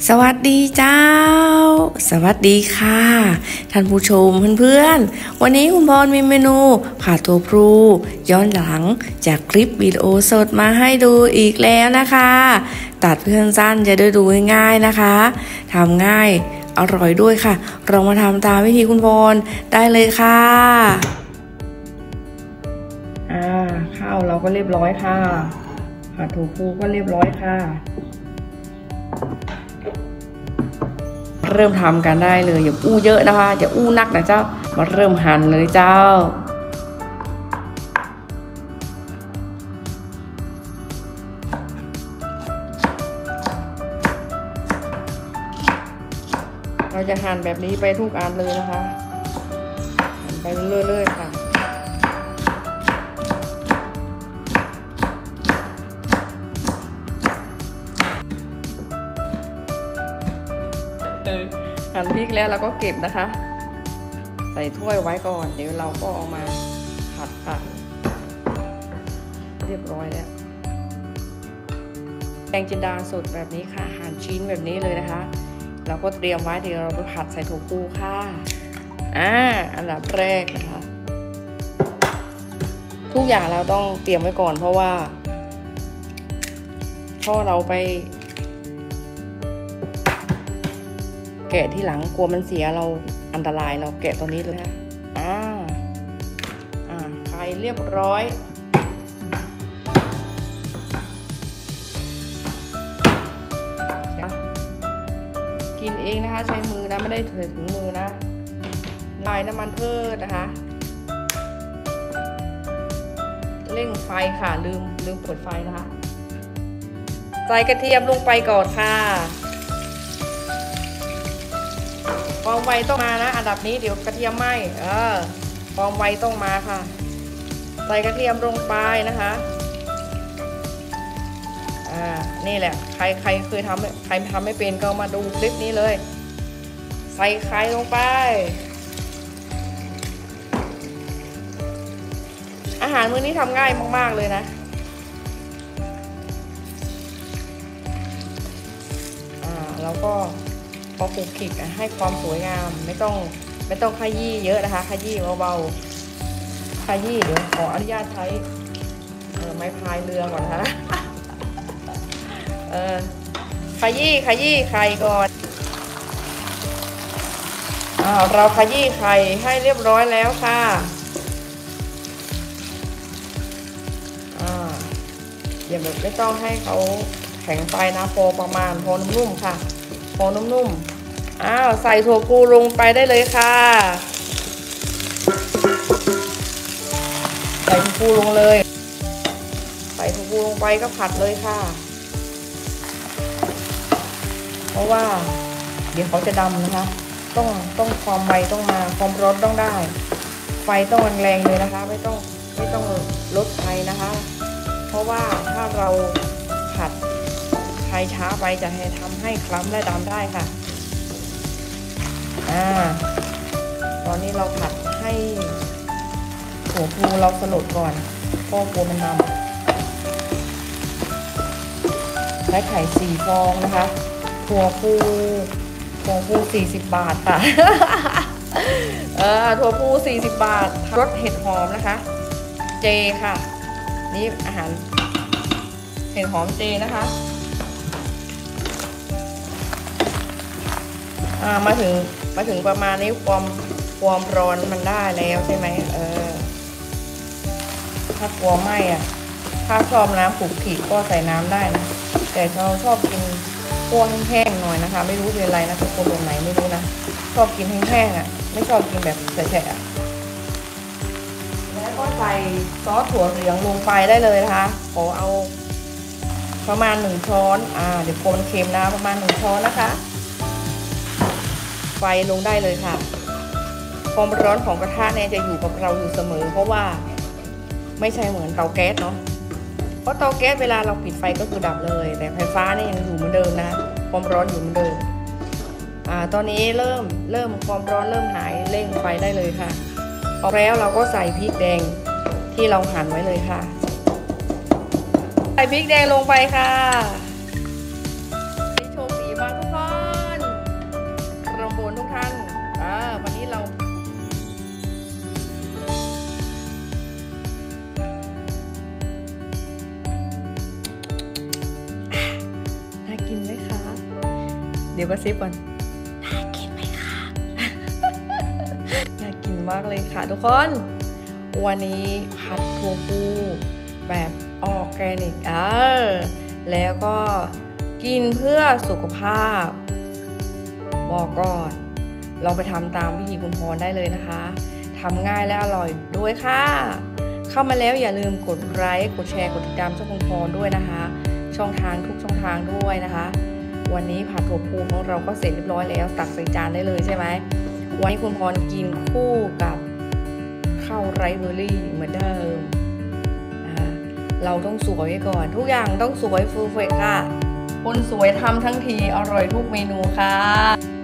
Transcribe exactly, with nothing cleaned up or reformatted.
สวัสดีเจ้าสวัสดีค่ะท่านผู้ชมเพื่อนๆวันนี้คุณพรมีเมนูผัดถั่วพลูย้อนหลังจากคลิปวิดีโอสดมาให้ดูอีกแล้วนะคะตัดเพื่อนสั้นจะได้ดูง่ายๆนะคะทำง่ายอร่อยด้วยค่ะเรามาทำตามวิธีคุณพรได้เลยค่ะอ่าข้าวเราก็เรียบร้อยค่ะผัดถั่วพลูก็เรียบร้อยค่ะเริ่มทำกันได้เลยอย่าอู้เยอะนะคะอย่าอู้นักนะเจ้ามาเริ่มหั่นเลยเจ้าเราจะหั่นแบบนี้ไปทุกอันเลยนะคะหั่นไปเรื่อยๆค่ะหั่นพริกแล้วเราก็เก็บนะคะใส่ถ้วยไว้ก่อนเดี๋ยวเราก็เอามาผัดค่ะเรียบร้อยแล้วแกงจินดาสดแบบนี้ค่ะหั่นชิ้นแบบนี้เลยนะคะเราก็เตรียมไว้เดี๋ยวเราไปผัดใส่ถั่วพูค่ะอ่าอันดับแรกนะคะทุกอย่างเราต้องเตรียมไว้ก่อนเพราะว่าพอเราไปแกะที่หลังกลัวมันเสียเราอันตรายเราแกะตัวนี้เลยนะอ่าอ่าไข่เรียบร้อยกินเองนะคะใช้มือนะไม่ได้ถือถุงมือนะลายน้ำมันพืชนะคะเร่งไฟค่ะลืมลืมเปิดไฟนะคะใส่กระเทียมลงไปก่อนค่ะความไวต้องมานะอันดับนี้เดี๋ยวกระเทียมไหม้เออความไวต้องมาค่ะใส่กระเทียมลงไปนะคะอ่านี่แหละใครใครเคยทำใครทำไม่เป็นก็มาดูคลิปนี้เลยใส่ไข่ลงไปอาหารมื้อนี้ทำง่ายมากๆเลยนะอ่าแล้วก็พอคลุกคลิกให้ความสวยงามไม่ต้องไม่ต้องขยี้เยอะนะคะขยี้เบาๆขยี้เดี๋ยวขออนุญาตใช้ไม้พายเรือก่อนนะเออขยี้ขยี้ไข่ก่อนอ่าเราขยี้ไข่ให้เรียบร้อยแล้วค่ะอ่าอย่าแบบไม่ต้องให้เขาแข็งไปนะพอประมาณพอนุ่มๆค่ะพอนุ่มๆอ้าวใส่ถั่วพูลงไปได้เลยค่ะใส่ถั่วพูลงเลยใส่ถั่วพูลงไปก็ผัดเลยค่ะเพราะว่าเดี๋ยวเขาจะดำนะคะต้องต้องความไวต้องมาความร้อนต้องได้ไฟต้องแรงๆเลยนะคะไม่ต้องไม่ต้องลดไฟนะคะเพราะว่าถ้าเราผัดไฟช้าไปจะให้ทำให้คล้ำและดำได้ค่ะอ่าตอนนี้เราผัดให้ถั่วพูเราสลดก่อนเพราะกลัวมันดำใช้ไข่สี่ฟองนะคะถั่วพูถั่วพูสี่สิบบาทค่ะเออถั่วพูสี่สิบบาทรสเห็ดหอมนะคะเจค่ะนี่อาหารเห็ดหอมเจนะคะอ่ามาถึงมาถึงประมาณนี้ความความร้อนมันได้แล้วใช่ไหมเออถ้ากลัวไหม้อ่ะถ้าชอบน้ำขลุกขลิกก็ใส่น้ำได้นะแต่เราชอบกินพวกแห้งๆหน่อยนะคะไม่รู้เป็นไรนะทุกคนแบบไหนไม่รู้นะชอบกินแห้งๆอ่ะไม่ชอบกินแบบแฉะๆแล้วก็ใส่ซอสถั่วเหลืองลงไปได้เลยนะคะขอเอาประมาณหนึ่งช้อนอ่าเดี๋ยวคนเค็มนะประมาณหนึ่งช้อนนะคะไฟลงได้เลยค่ะความร้อนของกระทะเนี่ยจะอยู่กับเราอยู่เสมอเพราะว่าไม่ใช่เหมือนเตาแก๊สเนาะเพราะเตาแก๊สเวลาเราปิดไฟก็คือดับเลยแต่ไฟฟ้าเนี่ยยังอยู่เหมือนเดิมนะความร้อนอยู่เหมือนเดิมอ่าตอนนี้เริ่มเริ่มความร้อนเริ่มหายเร่งไฟได้เลยค่ะพอแล้วเราก็ใส่พริกแดงที่เราหั่นไว้เลยค่ะใส่พริกแดงลงไปค่ะโชคดีมากทุกคนเดี๋ยวก็ซิปก่อนน่ากินไหมคะน่ากินมากเลยค่ะทุกคนวันนี้ผัดถั่วพูแบบออร์แกนิกเออแล้วก็กินเพื่อสุขภาพบอกก่อนลองไปทำตามวิธีคุณพรได้เลยนะคะทำง่ายและอร่อยด้วยค่ะเข้ามาแล้วอย่าลืมกดไลค์กดแชร์กดติดตามช่องคุณพรด้วยนะคะช่องทางทุกช่องทางด้วยนะคะวันนี้ผัดถั่วพูของเราก็เสร็จเรียบร้อยแล้วตักใส่จานได้เลยใช่ไหมวันนี้คุณพรกินคู่กับข้าวไรซ์เบอร์รี่เหมือนเดิมเราต้องสวยก่อนทุกอย่างต้องสวยฟูเฟกค่ะคนสวยทำทั้งทีอร่อยทุกเมนูค่ะ